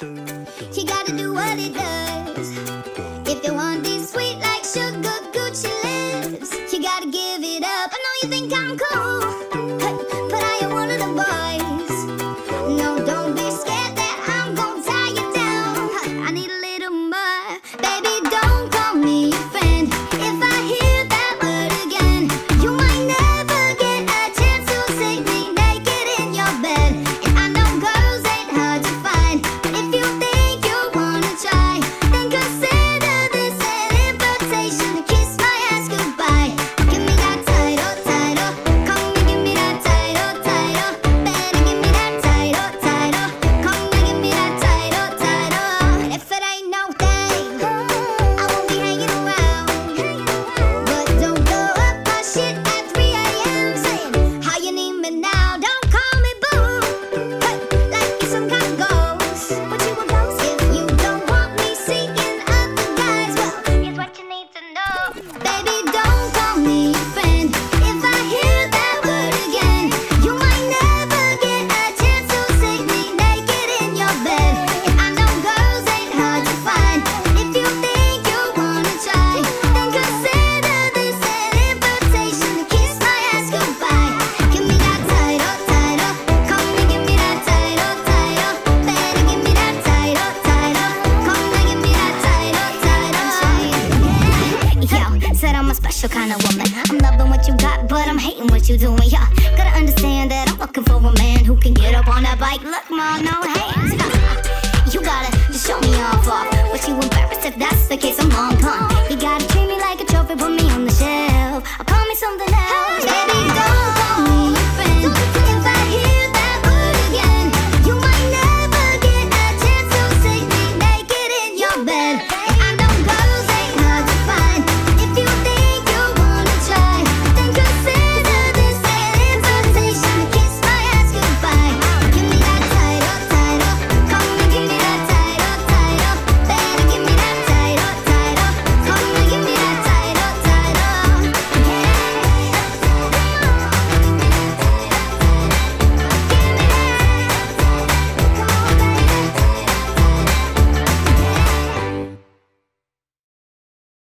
You gotta do what it does. If you want these sweet like sugar Gucci lips, you gotta give it up. I know you think I'm cool, but I am one of the boys. No, don't be scared that I'm gonna tie you down. I need a little more. Baby, don't call me your friend. If I hear that word again, you might never get a chance to see me naked in your bed. And I know girls ain't hard to find, but if you think you wanna try, then consider this an invitation to kiss my ass goodbye. Give me that title, title. Come and give me that title, title. Better give me that title, title. Come and give me that title, title. And if it ain't no thing, I won't be hanging around. But don't blow up my shit at 3 a.m. saying how you need me now. Don't call me boo, like you're some kind of ghost. But you a ghost if you don't want me seeking other guys. Well, here's what you need to know. Baby, don't call me your friend. If I hear that word again, you might never get a chance to see me naked in your bed. And I know girls ain't hard to find. If you think you wanna try, then consider this an invitation to kiss my ass goodbye. Give me that title, title. Come and give me that title, title. Better give me that title, title. Come and give me that title, title. Yo, said I'm a special kind of woman. I'm loving what you got, but I'm hating what you doing. Yeah, gotta understand that I'm looking for a man who can get up on that bike. Look, ma, no